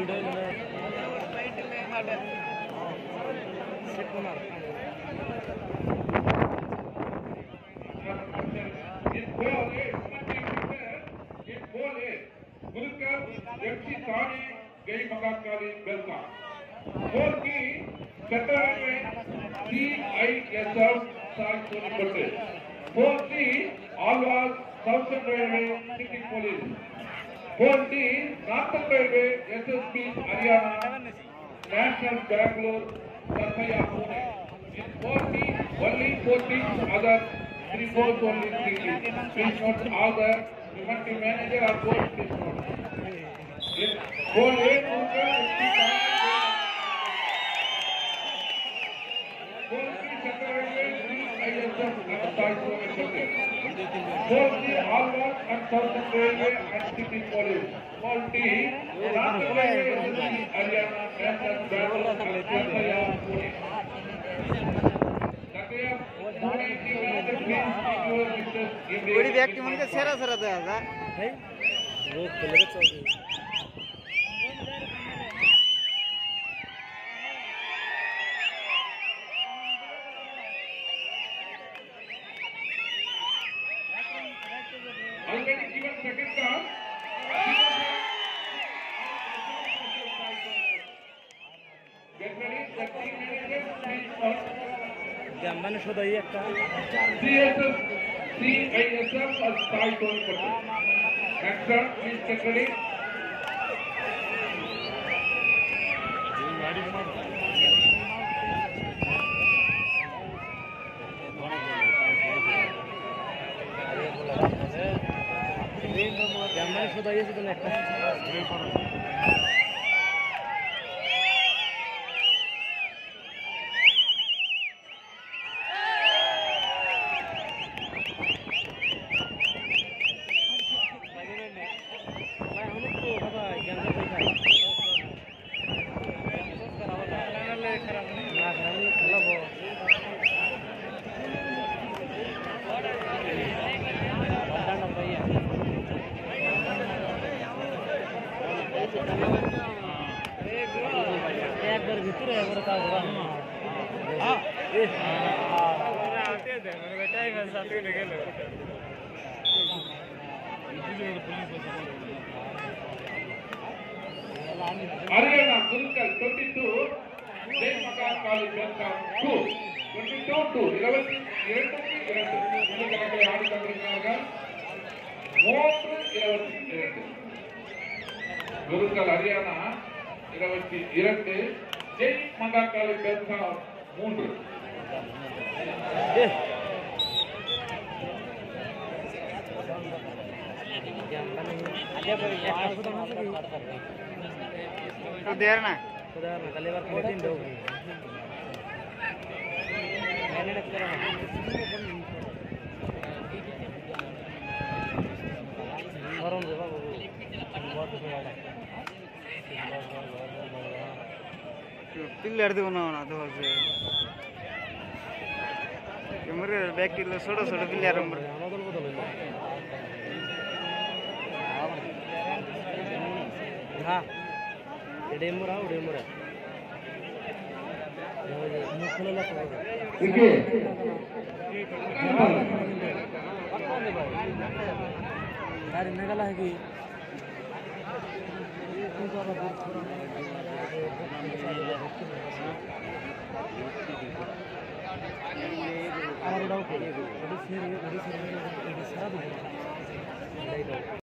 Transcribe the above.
Alwas Southern Railway City Police. 4D Northern Railway SSB Haryana National Bangalore Sarkaya Pune. In 4D only 4D other 3 4 only 3D. Please note all the preventive manager or board please note. In 4A Alwas and Southern Railway and City Police. 4D Northern Railway Haryana National Bangalore Sarkaya Pune. बड़ी व्यक्ति मन के सेरा सेरा तो यार भाई रोक तो लगे चौकी already given second card. Get ready, the team manager, please start. गंबन शुद्ध ये का CISF as start 20%. Next round, please get ready. गंबन शुद्ध ये से तो next Haryana Gurukul 22, Jai Maka Kali Belgaum 2, 22 2, 11 Gurukul Haryana 22, Jai Maka Kali Belgaum 3. तो देर ना कल बार खेले थे लोग मैंने लग रहा और हम जगह बहुत बड़ा पिल्लर दे बनाना तो से मेरे बैग किलो छोटा छोटा पिल्लर नंबर हाँ डेमोरा डेमोरा मुखला देखिए यार मेघालय है कि और डाउट